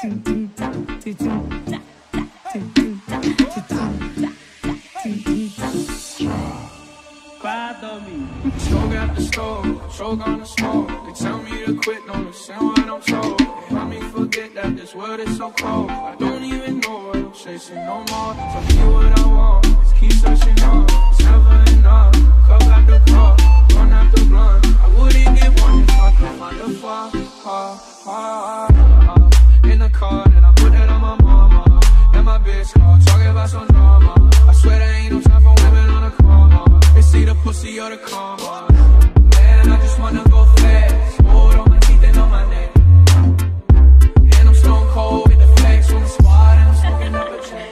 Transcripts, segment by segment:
Stroke at the store, stroke on the smoke. They tell me to quit, don't listen what I'm told. They help me forget that this world is so cold. I don't even know what I'm chasing no more. So get what I want, just keep searching on. It's never enough, cup at the cup, run out the blunt. I wouldn't get one if I could find a far. In the car, then I put that on my mama. And my bitch car, talking about some drama. I swear there ain't no time for women on the corner. They see the pussy or the karma. Man, I just wanna go fast. Gold on my teeth and on my neck. And I'm stone cold with the flex on the squad. And I'm smoking up a check.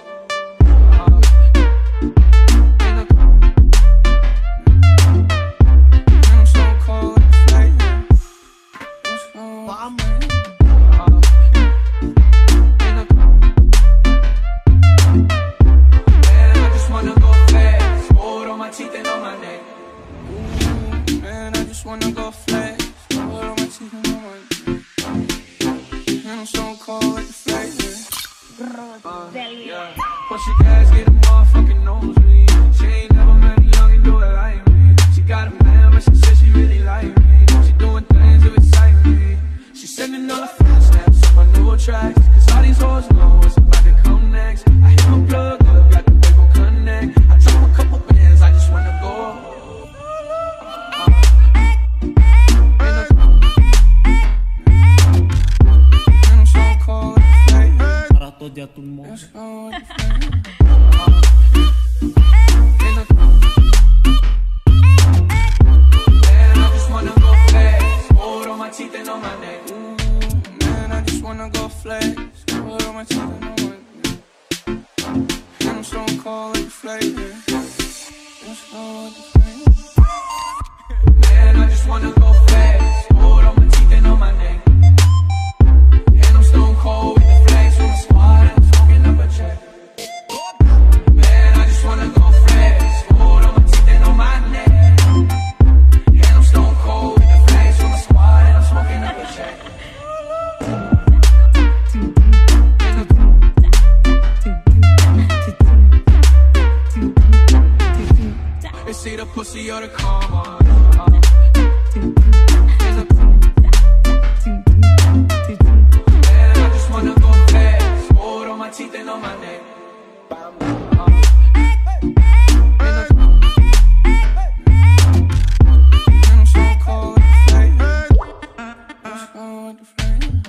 And I'm stone cold with the flex. Wanna go flex, hold on my teeth and on my neck. And I'm stone cold like the flavor. Yeah. But she guys get a motherfucking nosebleed. She ain't never met a young and do it like me. She got a man, but she said she really like me. She doing things that excite me. She sending all the fast snaps on my new tracks. Cause all these hoes know what's about to come next. I hit my plug up, got the big on connect. I drop a couple bands, I just wanna go. Dia tout le monde. See the pussy or the karma. Man, I just wanna go fast. Gold on my teeth and on my neck. And I'm so cold with the flame.